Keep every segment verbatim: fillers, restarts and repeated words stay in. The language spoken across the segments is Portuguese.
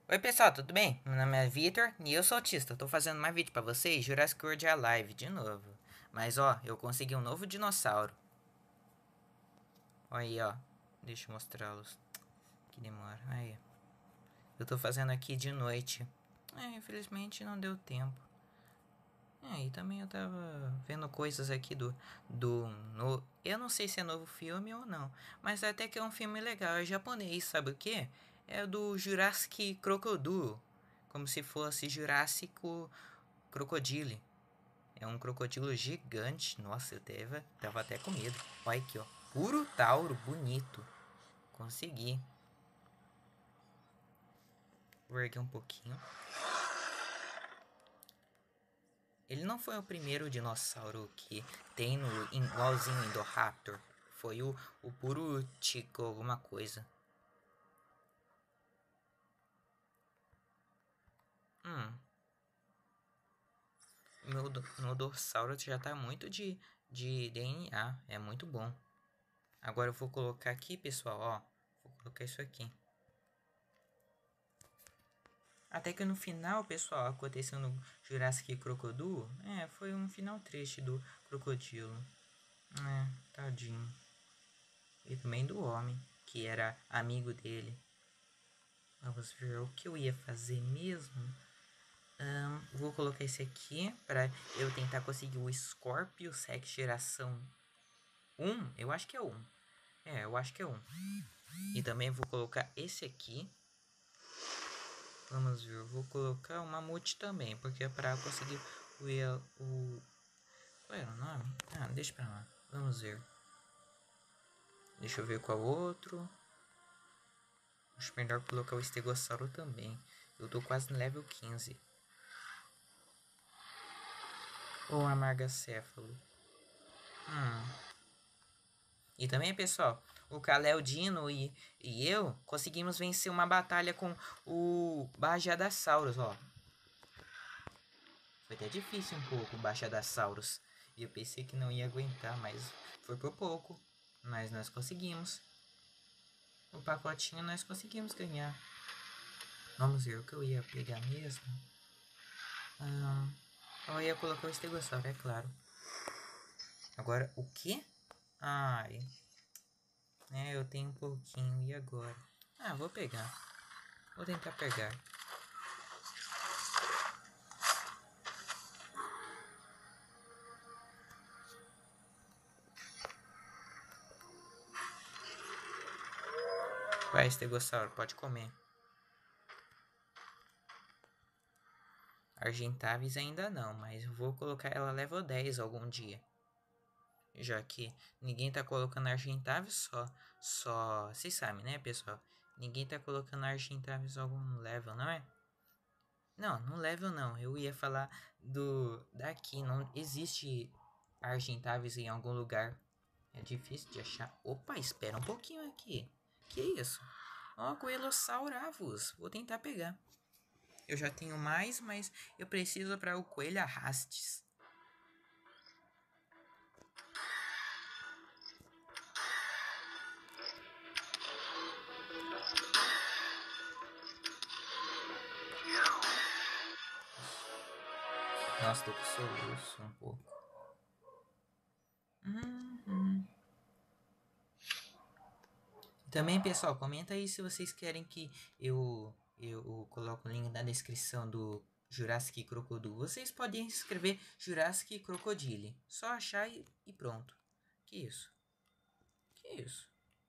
Oi pessoal, tudo bem? Meu nome é Vitor e eu sou autista. Tô fazendo mais vídeo pra vocês, Jurassic World Alive de novo. Mas ó, eu consegui um novo dinossauro. Olha aí, ó. Deixa eu mostrá-los. Que demora. Aí. Eu tô fazendo aqui de noite. É, infelizmente não deu tempo. É, e também eu tava vendo coisas aqui do do no, eu não sei se é novo filme ou não, mas até que é um filme legal, é japonês, sabe o que? É do Jurassic Crocodile, como se fosse Jurássico Crocodile. É um crocodilo gigante. Nossa, eu teve, tava até com medo. Olha aqui, ó. Puro tauro, bonito. Consegui. Vou erguer um pouquinho. Ele não foi o primeiro dinossauro que tem no igualzinho Indoraptor. Foi o, o puro Tico alguma coisa. Hum. Meu, meu Dorsauro já tá muito de, de D N A. É muito bom. Agora eu vou colocar aqui, pessoal, ó. Vou colocar isso aqui. Até que no final, pessoal, aconteceu no Jurassic Crocodile. É, foi um final triste do crocodilo. É, tadinho. E também do homem, que era amigo dele. Vamos ver o que eu ia fazer mesmo. Um, vou colocar esse aqui para eu tentar conseguir o Scorpius Rex geração um. Eu acho que é um. É, eu acho que é um. E também vou colocar esse aqui. Vamos ver, vou colocar o Mamute também, porque é para conseguir o, o... Qual era o nome? Ah, deixa pra lá. Vamos ver. Deixa eu ver qual outro. Acho melhor colocar o Estegossauro também. Eu tô quase no level quinze. Ou Amargacéfalo. Hum. E também, pessoal, o Kalel Dino e, e eu conseguimos vencer uma batalha com o Bajadasaurus, ó. Foi até difícil um pouco o Bajadasaurus. E eu pensei que não ia aguentar, mas foi por pouco. Mas nós conseguimos. O pacotinho nós conseguimos ganhar. Vamos ver o que eu ia pegar mesmo. Ah, eu ia colocar o estegossauro, é claro. Agora, o que? Ai. É, eu tenho um pouquinho. E agora? Ah, vou pegar. Vou tentar pegar. Vai, estegossauro, pode comer. Argentavis ainda não, mas eu vou colocar ela level dez algum dia. Já que ninguém tá colocando Argentavis só. Só. Vocês sabem, né, pessoal? Ninguém tá colocando Argentavis algum level, não é? Não, no level não. Eu ia falar do. Daqui. Não existe Argentavis em algum lugar. É difícil de achar. Opa, espera um pouquinho aqui. Que isso? Ó, oh, Coelhosauravus. Vou tentar pegar. Eu já tenho mais, mas eu preciso para o Coelho Arrastes. Nossa, tô com soluço um pouco. Uhum. Também, pessoal, comenta aí se vocês querem que eu, eu coloque o link na descrição do Jurassic Crocodile. Vocês podem escrever Jurassic Crocodile. Só achar e, e pronto. Que isso? Que isso?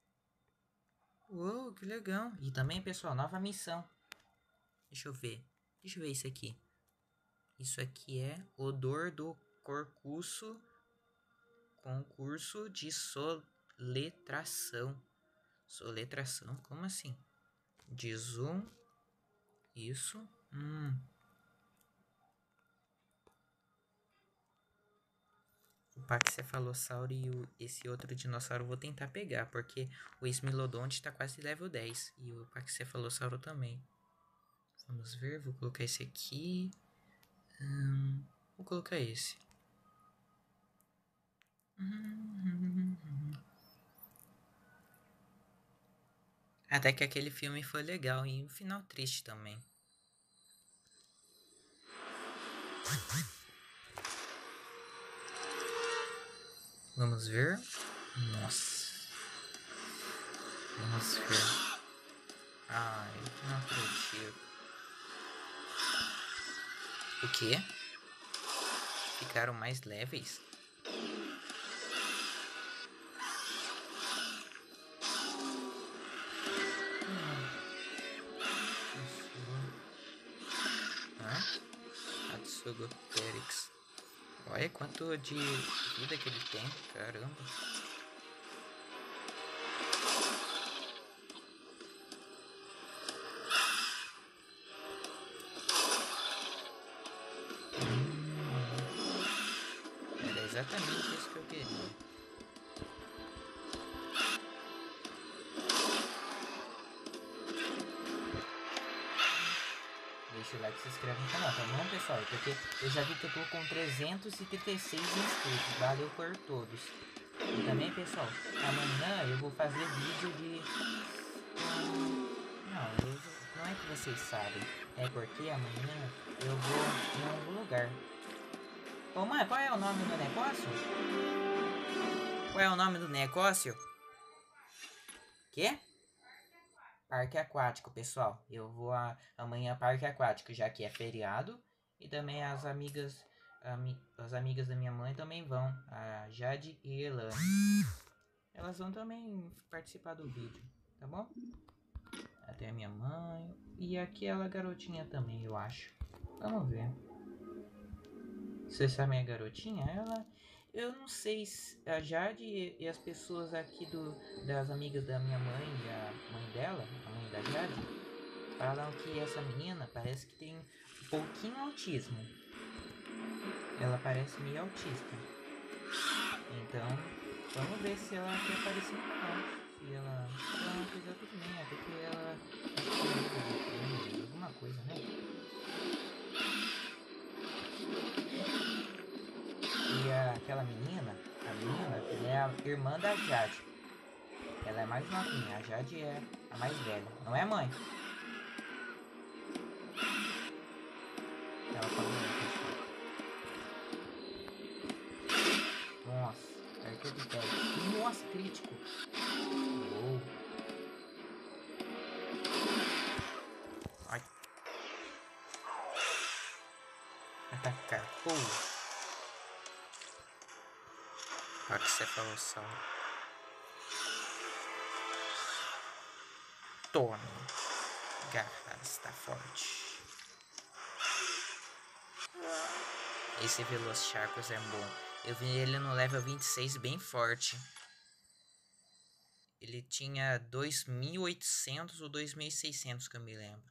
Uou, que legal. E também, pessoal, nova missão. Deixa eu ver. Deixa eu ver isso aqui. Isso aqui é odor do Corcuço. Concurso de soletração. Soletração? Como assim? De zoom. Isso. Hum. O Paxcefalossauro e o, esse outro dinossauro eu vou tentar pegar, porque o Smilodonte tá quase level dez. E o Paxcefalossauro também. Vamos ver, vou colocar esse aqui. Hum, vou colocar esse. Até que aquele filme foi legal e um final triste também. Vamos ver. Nossa. Vamos ver. Ai, não acredito. O quê? Ficaram mais leves? Hã? Atsugo Perix. Olha quanto de vida que ele tem. Caramba. Era exatamente isso que eu queria. Deixa o like, se inscreve no canal, tá bom, pessoal? Porque eu já vi que eu tô com trezentos e trinta e seis inscritos. Valeu por todos. E também, pessoal, amanhã eu vou fazer vídeo de... Não, eu... não é que vocês sabem. É porque amanhã eu vou em algum lugar. Ô mãe, qual é o nome do negócio? Qual é o nome do negócio? Quê? Parque aquático, pessoal. Eu vou a, amanhã parque aquático, já que é feriado. E também as amigas, ami, as amigas da minha mãe também vão. A Jade e Elane. Elas vão também participar do vídeo, tá bom? Até a minha mãe. E aquela garotinha também, eu acho. Vamos ver. Você sabe a garotinha? Ela... Eu não sei se a Jade e, e as pessoas aqui do, das amigas da minha mãe e a mãe dela, a mãe da Jade, falam que essa menina parece que tem um pouquinho autismo. Ela parece meio autista. Então, vamos ver se ela quer aparecer no canal. Se ela, se ela não quiser, tudo bem. Até que ela acho que é alguma coisa, né? E a, aquela menina, a menina, ela é a irmã da Jade. Ela é mais novinha, a Jade é a mais velha. Não é, mãe? Ela falou isso, pessoal. Nossa, cartão de teste. Nossa, crítico. Uou. Ai. Atacar. Pô. Olha que você falou, sal. Tome. Garra está forte. Esse Velociraptor é bom. Eu vi ele no level vinte e seis bem forte. Ele tinha dois mil e oitocentos ou dois mil e seiscentos que eu me lembro.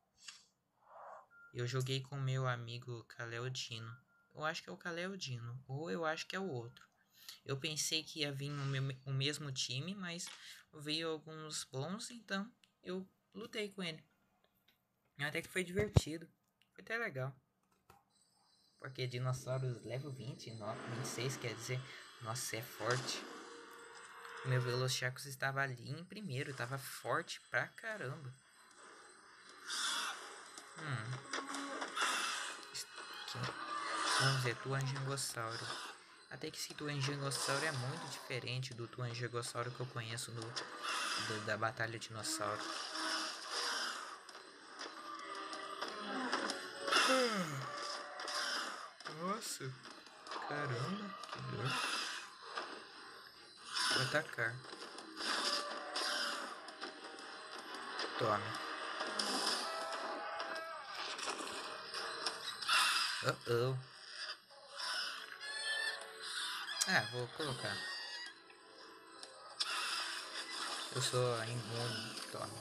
Eu joguei com meu amigo Kaleodino. Eu acho que é o Kaleodino. Ou eu acho que é o outro. Eu pensei que ia vir o, meu, o mesmo time, mas veio alguns bons, então eu lutei com ele. Até que foi divertido. Foi até legal. Porque dinossauros level vinte, vinte e seis, quer dizer, nossa, é forte. O meu Velociraptor estava ali em primeiro, estava forte pra caramba. Hum. Aqui. Vamos ver, Tuangingossauro. Até que esse Tuangingossauro é muito diferente do Tuangingossauro que eu conheço no, do, da Batalha Dinossauro. Nossa, caramba, que dor. Vou atacar. Tome. Oh oh. Ah, vou colocar. Eu sou imune. Tome.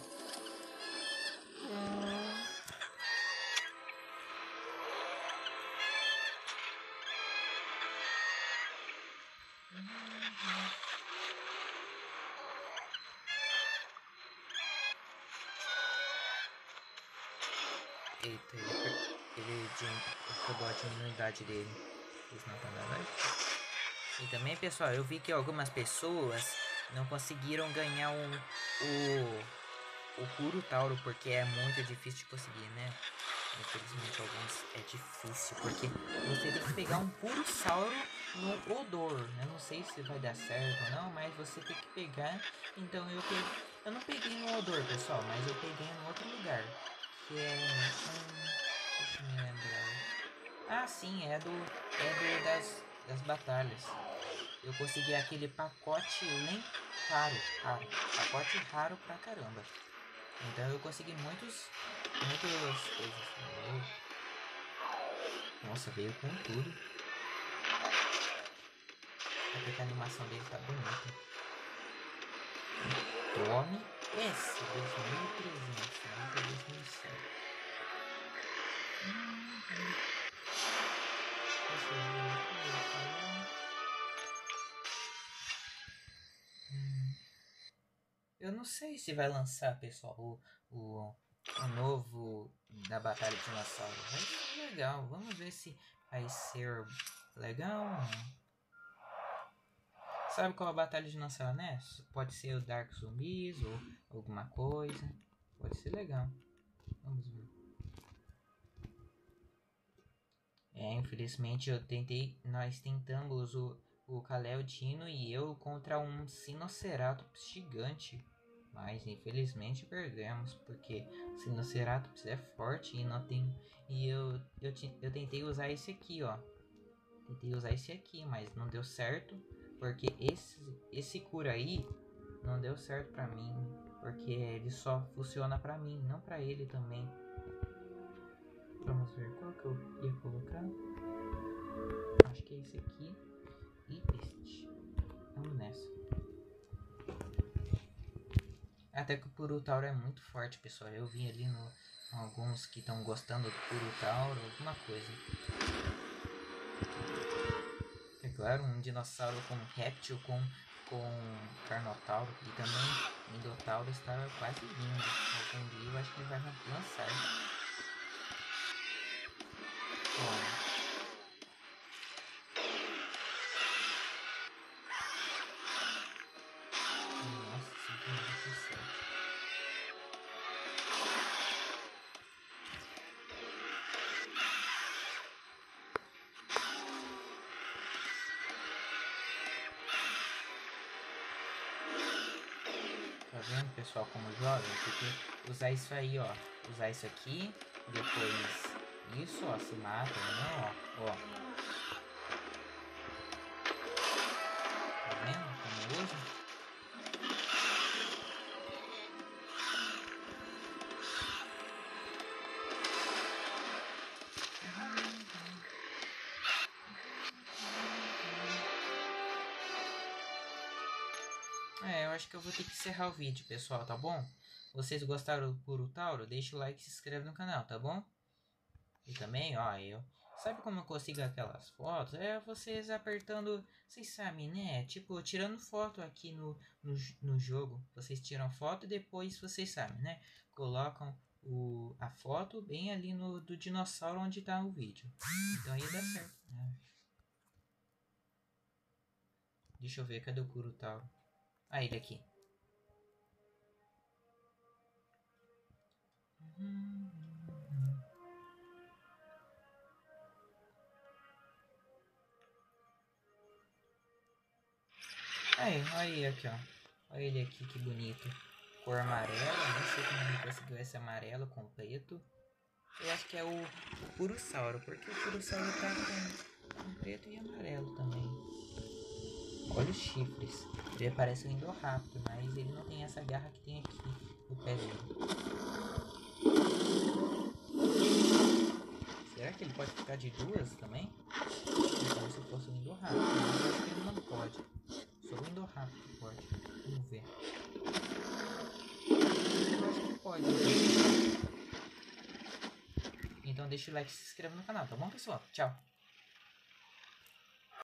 Eita, ele, ele acabou a imunidade dele. Eles não estão dando. E também, pessoal, eu vi que algumas pessoas não conseguiram ganhar um, o o puro tauro, porque é muito difícil de conseguir, né? Infelizmente alguns é difícil, porque você tem que pegar um puro sauro no odor. Eu não sei se vai dar certo ou não, mas você tem que pegar. Então eu peguei, eu não peguei no odor, pessoal, mas eu peguei em outro lugar, que é hum, deixa eu me lembrar. Ah, sim, é do é do das das batalhas. Eu consegui aquele pacote len raro, raro, pacote raro pra caramba. Então eu consegui muitos, muitas coisas. Nossa, veio com tudo. Até que a animação dele tá bonita. Tome esse dois mil e trezentos, não é dois mil e cem. Hum, deixa eu ver o que eu falar. Hum. Eu não sei se vai lançar, pessoal, o, o, o novo da Batalha de Dinossauro. Vai ser legal. Vamos ver se vai ser legal. Sabe qual é a Batalha de Dinossauro, né? Pode ser o Dark Zombies ou alguma coisa. Pode ser legal. Vamos ver. É, infelizmente eu tentei. Nós tentamos o, o Kalel Dino e eu contra um Sinoceratops gigante. Mas infelizmente perdemos, porque o Sinoceratops é forte e não tem. E eu, eu, eu tentei usar esse aqui, ó. Tentei usar esse aqui, mas não deu certo. Porque esse, esse cura aí não deu certo pra mim. Porque ele só funciona pra mim, não pra ele também. Vamos ver qual que eu ia colocar. Acho que é esse aqui e este. Vamos nessa. Até que o Purutauro é muito forte, pessoal. Eu vi ali no alguns que estão gostando do Purutauro, alguma coisa. É claro, um dinossauro com réptil, com, com Carnotauro e também Mindotauro está quase vindo. Algum dia eu acho que ele vai lançar. Bom. Tá vendo, pessoal, como joga? Tem que usar isso aí, ó. Usar isso aqui, depois isso, ó, se mata, não, ó, ó. Tá vendo como usa? É, eu acho que eu vou ter que encerrar o vídeo, pessoal, tá bom? Vocês gostaram do Purutauro? Deixa o like e se inscreve no canal, tá bom? E também, ó, eu... Sabe como eu consigo aquelas fotos? É vocês apertando... Vocês sabem, né? Tipo, tirando foto aqui no, no, no jogo. Vocês tiram foto e depois, vocês sabem, né? Colocam o, a foto bem ali no do dinossauro onde tá o vídeo. Então aí dá certo, né? Deixa eu ver, cadê o Purutauro? Ah, ele aqui. Aí, aí, aqui, ó. Olha ele aqui, que bonito. Cor amarela, não sei como ele conseguiu esse amarelo com preto. Eu acho que é o, o Purussauro, porque o Purussauro tá com, com preto e amarelo também. Olha os chifres. Ele parece um Indoraptor, mas ele não tem essa garra que tem aqui no pé dele. Será que ele pode ficar de duas também? Como se fosse um Indoraptor, mas eu acho que ele não pode. Só o Indoraptor que pode. Vamos ver. Eu acho que pode. Então deixa o like e se inscreva no canal, tá bom, pessoal? Tchau!